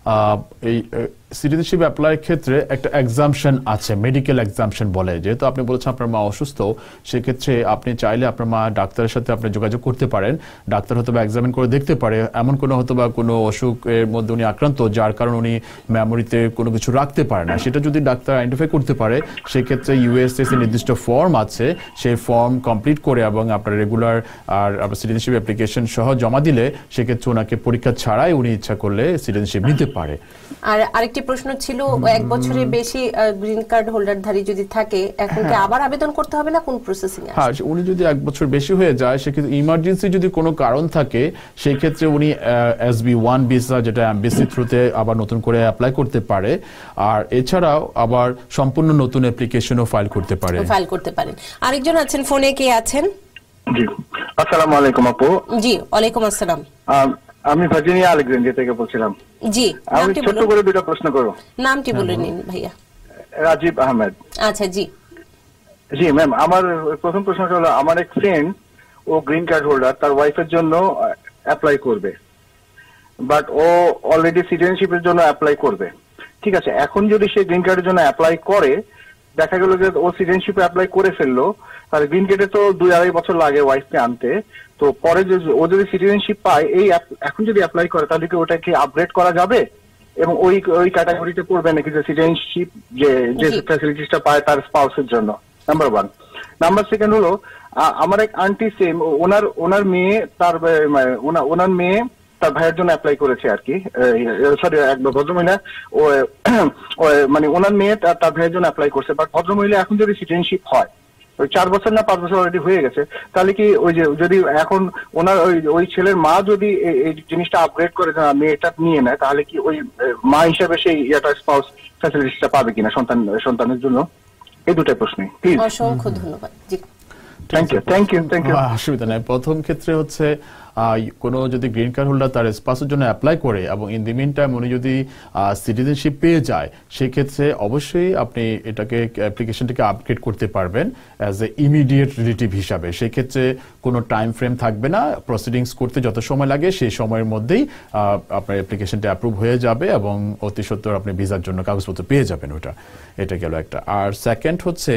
এই সিটিজেনশিপ অ্যাপ্লাইয়ের ক্ষেত্রে একটা এক্সাম্পশন আছে, মেডিকেল এক্সাম্পশন বলে। যেহেতু আপনি বলেছেন আপনার মা অসুস্থ, সেক্ষেত্রে আপনি চাইলে আপনার মা ডাক্তারের সাথে আপনি যোগাযোগ করতে পারেন। ডাক্তার হয়তো বা এক্সামিন করে দেখতে পারে এমন কোনো হয়তো বা কোনো অসুখের মধ্যে উনি আক্রান্ত, যার কারণে উনি মেমোরিতে কোনো কিছু রাখতে পারে না। সেটা যদি ডাক্তার আইডেন্টিফাই করতে পারে, সেক্ষেত্রে ইউএসএস এর নির্দিষ্ট ফর্ম আছে, সেই ফর্ম কমপ্লিট করে এবং আপনার রেগুলার আর আপনার সিটিজেনশিপ অ্যাপ্লিকেশন সহ জমা দিলে, সেক্ষেত্রে ওনাকে পরীক্ষা ছাড়াই উনি ইচ্ছা করলে সিটিজেনশিপ নিতে পারে। আর আরেকটি প্রশ্ন ছিল, 1 বছরের বেশি গ্রিন কার্ড হোল্ডারধারী যদি থাকে, এখন কি আবার আবেদন করতে হবে না কোন প্রসেসিং আছে? হ্যাঁ, উনি যদি 1 বছর বেশি হয়ে যায়, সেক্ষেত্রে ইমার্জেন্সি যদি কোনো কারণ থাকে, সেই ক্ষেত্রে উনি SB1 ভিসা, যেটা এমবেসি থ্রুতে আবার নতুন করে অ্যাপ্লাই করতে পারে। আর এছাড়াও আবার সম্পূর্ণ নতুন অ্যাপ্লিকেশনও ফাইল করতে পারেন। আরেকজন আছেন ফোনে, কে আছেন? জি, আসসালামু আলাইকুম আপু। জি ওয়ালাইকুম আসসালাম। আমি ভার্জিনিয়া আলেকজান্দ্রিয়া থেকে বলছিলাম। জি, আমি ছোট করে দুটো প্রশ্ন করব। নামটি বলে নিন ভাইয়া। রাজীব আহমেদ। আচ্ছা, জি জি ম্যাম, আমার প্রথম প্রশ্নটা হলো, আমার এক ফ্রেন্ড, ও গ্রিন কার্ড হোল্ডার, তার ওয়াইফের জন্য অ্যাপ্লাই করবে, বাট ও অলরেডি সিটিজেনশিপের জন্য অ্যাপ্লাই করবে। ঠিক আছে, এখন যদি সে গ্রিন কার্ডের জন্য অ্যাপ্লাই করে, দেখা গেল যে ও সিটিজেনশিপে অ্যাপ্লাই করে ফেললো, তাহলে গ্রিন কার্ডে তো 2-2.5 বছর লাগে ওয়াইফকে আনতে। তো পরে ও যদি সিটিজেনশিপ পায়, এখন যদি অ্যাপ্লাই করে, তাহলে কি ওটা কি আপগ্রেড করা যাবে এবং ওই ক্যাটাগরিতে পড়বে নাকি যে সিটিজেনশিপ যে ফ্যাসিলিটিসটা পায় তার স্পাউসের জন্য? নাম্বার 1। নাম্বার 2 হলো, আমার এক আন্টি সেম, ওনার মেয়ে, ওনার মেয়ে তার ভাইয়ের জন্য অ্যাপ্লাই করেছে আর কি, সরি এক ভদ্রমহিলা মানে ওনার মেয়ে তার ভাইয়ের জন্য অ্যাপ্লাই করছে, বাট ভদ্রমহিলা এখন যদি সিটিজেনশিপ হয়, ওই 4 বছর না 5 বছর অলরেডি হয়ে গেছে, তাহলে কি ওই যে যদি এখন ওনার ওই ছেলের মা যদি এই জিনিসটা আপগ্রেড করে মেয়েটা নিয়ে নেয়, তাহলে কি ওই মা হিসাবে সেই স্পাউস ফ্যাসিলিটিসটা পাবে কিনা সন্তানের জন্য? এই দুটাই প্রশ্ন। অসংখ্য ধন্যবাদ। জি থ্যাংক ইউ। অসুবিধা নাই। প্রথম ক্ষেত্রে হচ্ছে কোনো যদি গ্রিন কার্ড হোল্ডার তার স্পাউসের জন্য অ্যাপ্লাই করে এবং ইন দি মিন টাইম উনি যদি সিটিজেনশিপ পেয়ে যায়, সেক্ষেত্রে অবশ্যই আপনি এটাকে অ্যাপ্লিকেশনটাকে আপগ্রেড করতে পারবেন অ্যাজ এ ইমিডিয়েট রিলেটিভ হিসাবে। সেক্ষেত্রে কোনো টাইম ফ্রেম থাকবে না, প্রসিডিংস করতে যত সময় লাগে সেই সময়ের মধ্যেই আপনার অ্যাপ্লিকেশনটা অ্যাপ্রুভ হয়ে যাবে এবং অতি সত্বর আপনি ভিসার জন্য কাগজপত্র পেয়ে যাবেন। এটা গেল একটা। আর সেকেন্ড হচ্ছে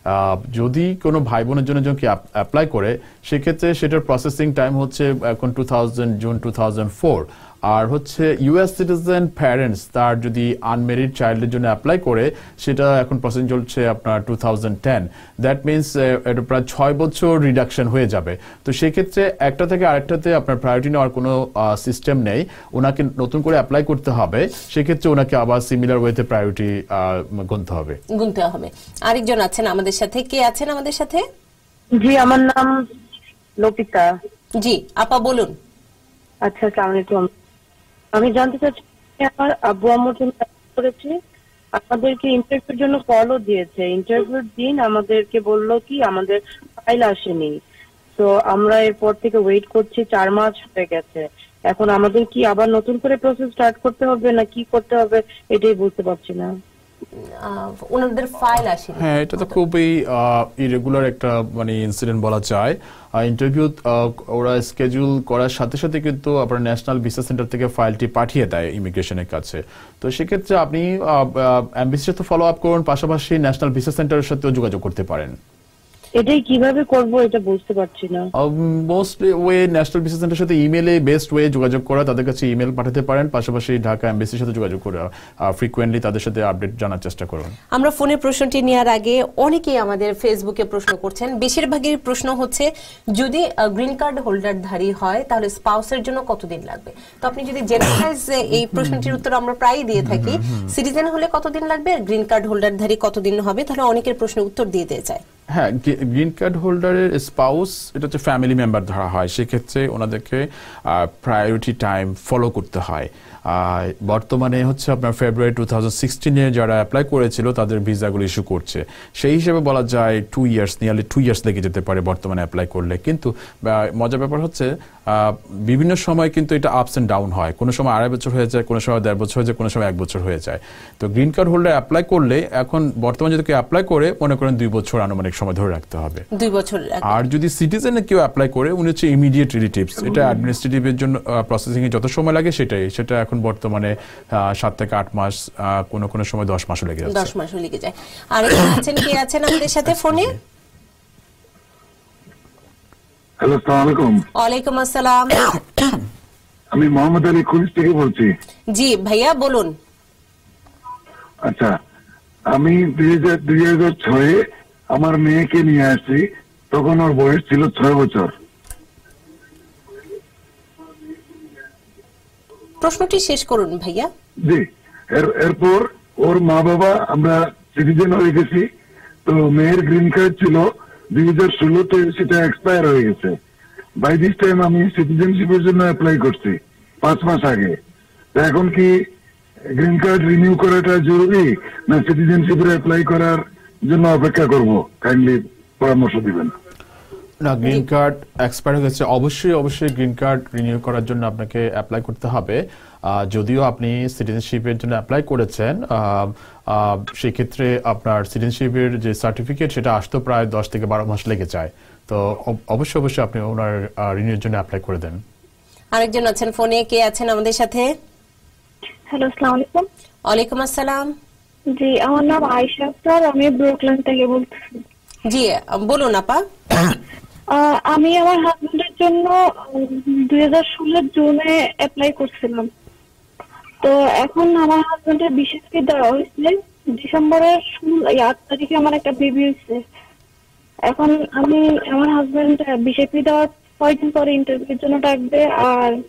যদি কোনো ভাই বোনের জন্য কেউ অ্যাপ্লাই করে, সেক্ষেত্রে সেটার প্রসেসিং টাইম হচ্ছে এখন জুন 2004। আর হচ্ছে ইউএস সিটিজেন প্যারেন্টস তার যদি আনমেরিড চাইল্ডের জন্য অ্যাপ্লাই করে, সেটা এখন প্রসেসিং চলছে আপনার 2010। দ্যাট মিনস এটা প্রায় 6 বছর রিডাকশন হয়ে যাবে। তো সেক্ষেত্রে একটা থেকে আরেকটাতে আপনার প্রায়োরিটি নেওয়ার কোনো সিস্টেম নেই, ওনাকে নতুন করে অ্যাপ্লাই করতে হবে। সেক্ষেত্রে ওনাকে আবার সিমিলার ওয়েতে প্রায়োরিটি গুনতে হবে। আরেকজন আছেন আমাদের সাথে, কে আছেন আমাদের সাথে? জি, আমার নাম লোপিতা। জি আপা বলুন। আচ্ছা, আসসালামু আলাইকুম। আমি জানতে চাচ্ছি, আমার আব্বু আম্মুর জন্য করেছি, আমাদেরকে ইন্টারভিউর জন্য কলও দিয়েছে। ইন্টারভিউর দিন আমাদেরকে বললো কি আমাদের ফাইল আসেনি, তো আমরা এরপর থেকে ওয়েট করছি, 4 মাস হয়ে গেছে। এখন আমাদের কি আবার নতুন করে প্রসেস স্টার্ট করতে হবে না কি করতে হবে এটাই বুঝতে পারছি না। ওনাদের ফাইল আসেনি। হ্যাঁ, এটা তো খুবই ইরেগুলার একটা মানে ইনসিডেন্ট বলা যায়। ইন্টারভিউ ওরা স্কেডিউল করার সাথে সাথে কিন্তু আপনার ন্যাশনাল ভিসা সেন্টার থেকে ফাইলটি পাঠিয়ে দেয় ইমিগ্রেশনের কাছে। তো সেক্ষেত্রে আপনি এমবিসির সাথে ফলো আপ করুন, পাশাপাশি ন্যাশনাল ভিসা সেন্টারের সাথেও যোগাযোগ করতে পারেন। এটাই কিভাবে করব এটা বুঝতে পারছি না। মোস্টলি ওয়ে ন্যাশনাল ভিসা সেন্টারের সাথে ইমেলে বেস্ট ওয়ে যোগাযোগ করা, তাদের কাছে ইমেল পাঠাতে পারেন, পাশাপাশি ঢাকা এমবিসির সাথে যোগাযোগ করে ফ্রিকোয়েন্টলি তাদের সাথে আপডেট জানার চেষ্টা করুন। আমরা ফোনে প্রশ্নটি নেওয়ার আগে অনেকেই আমাদের ফেসবুকে প্রশ্ন করছেন। বেশিরভাগই প্রশ্ন হচ্ছে যদি গ্রিন কার্ড হোল্ডারধারী হয় তাহলে স্পাউসের জন্য কতদিন লাগবে। তো আপনি যদি জেনারেলাইজ এই প্রশ্নটির উত্তর আমরা প্রায়ই দিয়ে থাকি, সিটিজেন হলে কতদিন লাগবে, গ্রিন কার্ড হোল্ডারধারী কতদিন হবে, তাহলে অনেকের প্রশ্নের উত্তর দিয়ে যায়। হ্যাঁ, গ্রিন কার্ড হোল্ডারের স্পাউস এটা হচ্ছে ফ্যামিলি মেম্বার ধরা হয়, সেক্ষেত্রে ওনাদেরকে প্রায়োরিটি টাইম ফলো করতে হয়। বর্তমানে হচ্ছে আপনার ফেব্রুয়ারি 2016-এ যারা অ্যাপ্লাই করেছিল তাদের ভিসাগুলো ইস্যু করছে, সেই হিসেবে বলা যায় 2 ইয়ার্স, নিয়ারলি 2 ইয়ার্স লেগে যেতে পারে বর্তমানে অ্যাপ্লাই করলে। কিন্তু মজার ব্যাপার হচ্ছে বিভিন্ন সময় কিন্তু এটা আপস অ্যান্ড ডাউন হয়, কোনো সময় 2.5 বছর হয়ে যায়, কোনো সময় 1.5 বছর হয়ে যায়, কোনো সময় 1 বছর হয়ে যায়। তো গ্রিন কার্ড হোল্ডার অ্যাপ্লাই করলে এখন বর্তমানে যদি কেউ অ্যাপ্লাই করে মনে করেন 2 বছর আনুমানিক সময় ধরে রাখতে হবে। 2 বছর। আর যদি সিটিজেনে কেউ অ্যাপ্লাই করে উনি হচ্ছে ইমিডিয়েট রিলেটিভস, এটা অ্যাডমিনিস্ট্রেটিভের জন্য প্রসেসিং এ যত সময় লাগে সেটা এখন বর্তমানে 7 থেকে 8 মাস, কোনো সময় 10 মাসও লেগে যাচ্ছে। 10 মাসও লেগে যায়। আর আছেন কি আছেন আমাদের সাথে ফোনে? হ্যালো, আসসালামু আলাইকুম। ওয়ালাইকুম আসসালাম। আমি মোহাম্মদ আলী কুইন্স থেকে বলছি। জি ভাইয়া বলুন। আচ্ছা, আমি 2006-এ আমার মেয়েকে নিয়ে আসছি, তখন ওর বয়স ছিল 6 বছর। প্রশ্নটি শেষ করুন ভাইয়া। জি, এরপর ওর মা বাবা আমরা সিটিজেন হয়ে গেছি। তো মেয়ের গ্রিন কার্ড ছিল 2016-তে, সেটা এক্সপায়ার হয়ে গেছে। বাই দিস টাইম আমি সিটিজেনশিপের জন্য অ্যাপ্লাই করছি 5 মাস আগে। এখন কি গ্রিন কার্ড রিনিউ করাটা জরুরি না সিটিজেনশিপের অ্যাপ্লাই করার জন্য অপেক্ষা করব? কাইন্ডলি পরামর্শ দিবেন। না, গ্রিন কার্ড এক্সপায়ার হয়ে গেছে, অবশ্যই গ্রিন কার্ড রিনিউ করার জন্য আপনাকে অ্যাপ্লাই করতে হবে। যদিও আপনি সিটিজেনশিপের জন্য অ্যাপ্লাই করেছেন, সেক্ষেত্রে আপনার সিটিজেনশিপের যে সার্টিফিকেট সেটা আসতে প্রায় 10 থেকে 12 মাস লেগে যায়। তো অবশ্যই আপনি ওনার রিনিউর জন্য অ্যাপ্লাই করে দেন। আরেকজন আছেন ফোনে, কে আছেন আমাদের সাথে? হ্যালো, আসসালামু আলাইকুম। ওয়ালাইকুম আসসালাম। জি, আমার নাম আয়েশা আক্তার, আমি ব্রুকলিন থেকে বলতেছি। জি বলুন আপা। আমি আমার হাজবেন্ডের জন্য 2016 জুনে অ্যাপ্লাই করছিলাম। তো এখন আমার হাজবেন্ডের বিশেষকে দেওয়া হয়েছে ডিসেম্বরের 8 তারিখে আমার একটা বেবি হয়েছে। এখন আমি আমার হাজবেন্ড বিশেপি দেওয়ার কয়েকদিন পরে ইন্টারভিউর জন্য ডাকবে, আর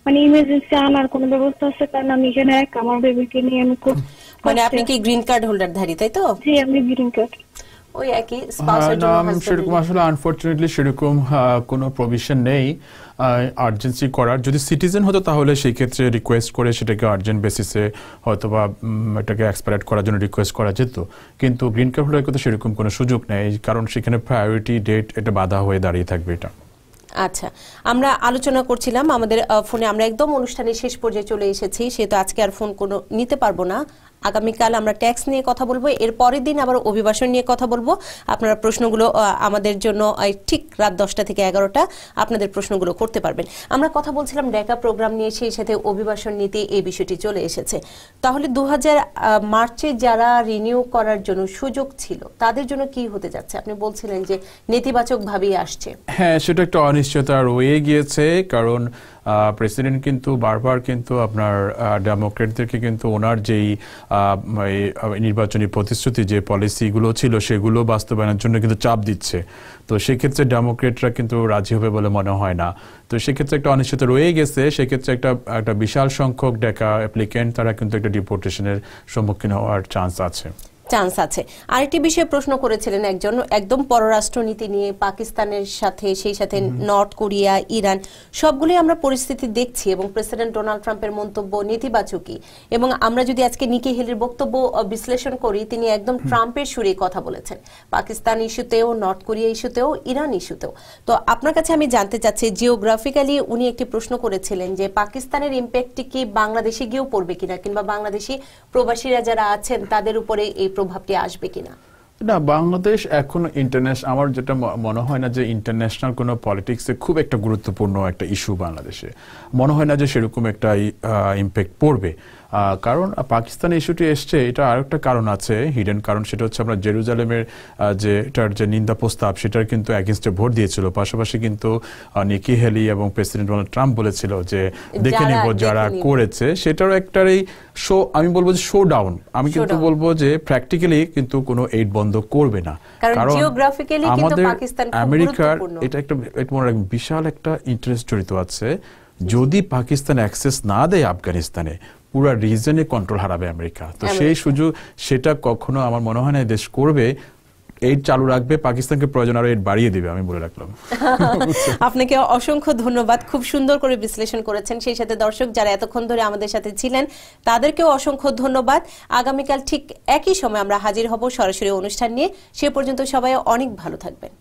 মানে ইমার্জেন্সি আনার কোনো ব্যবস্থা আছে? কারণ আমি এখানে আমার বেবিকে নিয়ে আমি খুব মানে আপনি কি গ্রিন কার্ড হোল্ডার ধারী, তাই তো? জি, আমি গ্রিন কার্ড। ওই একই স্পাউসের জন্য সেরকম আসলে আনফরচুনেটলি সেরকম কোনো প্রভিশন নেই আর্জেন্সি করার। যদি সিটিজেন হতো তাহলে সেই ক্ষেত্রে রিকোয়েস্ট করে সেটাকে আর্জেন্ট বেসিসে হয়তোবা এটাকে এক্সপায়ার করার জন্য রিকোয়েস্ট করা যেত, কিন্তু গ্রিন কার্ড হোল্ডারের তো সেরকম কোনো সুযোগ নেই, কারণ সেখানে প্রায়োরিটি ডেট এটা বাধা হয়ে দাঁড়িয়ে থাকবে এটা। আচ্ছা, আমরা আলোচনা করছিলাম আমাদের ফোনে, আমরা একদম অনুষ্ঠানের শেষ পর্যায়ে চলে এসেছি, সেহেতু আজকে আর ফোন কোনো নিতে পারবো না। আগামীকাল আমরা ট্যাক্স নিয়ে কথা বলবো, এর পরের দিন আবার অভিবাসন নিয়ে কথা বলবো। আপনারা প্রশ্নগুলো আমাদের জন্য ঠিক রাত 10টা থেকে 11টা আপনাদের প্রশ্নগুলো করতে পারবেন। আমরা কথা বলছিলাম ডেকা প্রোগ্রাম নিয়ে, সেই সাথে অভিবাসন নীতি এই বিষয়টি চলে এসেছে। তাহলে 2000 মার্চে যারা রিনিউ করার জন্য সুযোগ ছিল তাদের জন্য কি হতে যাচ্ছে? আপনি বলছিলেন যে নেতিবাচক ভাবেই আসছে। হ্যাঁ, সেটা একটা অনিশ্চয়তা রয়ে গিয়েছে, কারণ প্রেসিডেন্ট কিন্তু বারবার কিন্তু আপনার ডেমোক্রেটদেরকে কিন্তু ওনার যেই নির্বাচনী প্রতিশ্রুতি যে পলিসিগুলো ছিল সেগুলো বাস্তবায়নের জন্য কিন্তু চাপ দিচ্ছে। তো সেক্ষেত্রে ডেমোক্রেটরা কিন্তু রাজি হবে বলে মনে হয় না। তো সেক্ষেত্রে একটা অনিশ্চয়তা রয়ে গেছে। সেক্ষেত্রে একটা বিশাল সংখ্যক ডেকা অ্যাপ্লিকেন্ট তারা কিন্তু একটা ডিপোর্টেশনের সম্মুখীন হওয়ার চান্স আছে। আরেকটি বিষয়ে প্রশ্ন করেছিলেন একজন, একদম পররাষ্ট্রনীতি নিয়ে, পাকিস্তানের সাথে, সেই সাথে নর্থ কোরিয়া, ইরান, সবগুলোই আমরা পরিস্থিতি দেখছি এবং প্রেসিডেন্ট ডোনাল্ড ট্রাম্পের মন্তব্য নেতিবাচকই। এবং আমরা যদি আজকে নিকি হেলির বক্তব্য বিশ্লেষণ করি, তিনি একদম ট্রাম্পের সুরে কথা বলেছেন, পাকিস্তান ইস্যুতেও, নর্থ কোরিয়া ইস্যুতেও, ইরান ইস্যুতেও। তো আপনার কাছে আমি জানতে চাচ্ছি, জিওগ্রাফিক্যালি উনি একটি প্রশ্ন করেছিলেন যে পাকিস্তানের ইম্প্যাক্টটি কি বাংলাদেশে গিয়েও পড়বে কিনা, কিংবা বাংলাদেশি প্রবাসীরা যারা আছেন তাদের উপরে এই প্রভাবটি আসবে কিনা। না, বাংলাদেশ এখন আমার যেটা মনে হয় না যে ইন্টারন্যাশনাল কোনো পলিটিক্সে খুব একটা গুরুত্বপূর্ণ একটা ইস্যু বাংলাদেশে মনে হয় না যে সেরকম একটা ইম্প্যাক্ট পড়বে। কারণ পাকিস্তান ইস্যুটি এসছে, এটা আরেকটা কারণ আছে, হিডেন কারণ, সেটা হচ্ছে আমরা জেরুজালেমের এটার যে নিন্দা প্রস্তাব সেটার কিন্তু এগেইনস্টে ভোট দিয়েছিল। পাশাপাশি কিন্তু নিকি হেলি এবং প্রেসিডেন্ট ডোনাল্ড ট্রাম্প বলেছিল যে দেখে নিব যারা করেছে, সেটারও একটারই আমি বলবো যে শো ডাউন। আমি কিন্তু বলবো যে প্র্যাকটিক্যালি কিন্তু কোনো এইড বন্ধ করবে না, কারণ আমাদের আমেরিকার এটা একটা বিশাল একটা ইন্টারেস্ট জড়িত আছে। যদি পাকিস্তান অ্যাক্সেস না দেয় আফগানিস্তানে, পুরো রিজনে কন্ট্রোল হারাবে আমেরিকা। তো সেই সুযোগ সেটা কখনো আমার মনে হয় না দেশ করবে। এইড চালু রাখবে, পাকিস্তানকে প্রয়োজন আরো এইড বাড়িয়ে দিবে, আমি বলে রাখলাম। আপনাকে অসংখ্য ধন্যবাদ, খুব সুন্দর করে বিশ্লেষণ করেছেন। সেই সাথে দর্শক যারা এতক্ষণ ধরে আমাদের সাথে ছিলেন তাদেরকেও অসংখ্য ধন্যবাদ। আগামীকাল ঠিক একই সময় আমরা হাজির হব সরাসরি অনুষ্ঠান নিয়ে। সে পর্যন্ত সবাই অনেক ভালো থাকবেন।